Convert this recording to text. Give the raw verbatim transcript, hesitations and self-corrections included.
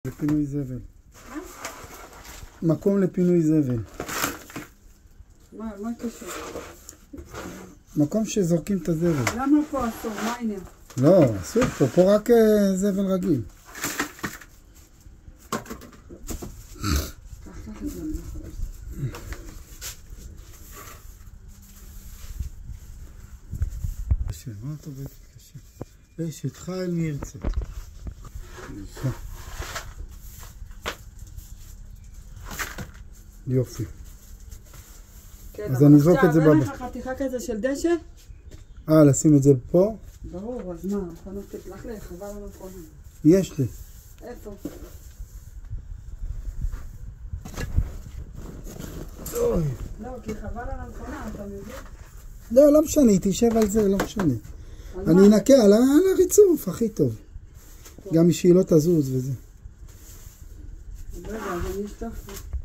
לפינוי זבל. מקום לפינוי זבל. מה, מה קשור? מקום שזורקים את הזבל. למה פה אסור? מה העניין? לא, אסור פה, פה רק זבל רגיל. קשה, מה אתה בטח קשה? אשת חיל מי ירצה. יופי. אז אני אזרוק את זה בבא. אין לך חתיכה כזה של דשא? אה, לשים את זה פה? ברור, אז מה? מכונות תפלח לי, חבל על המכונה. יש לי. איפה? אוי. לא, כי חבל על המכונה, אתה מבין? לא, לא משנה, היא תשב על זה, לא משנה. אני אנקה על הריצוף, הכי טוב. גם שהיא לא תזוז וזה. רגע, אז אני אשטוף.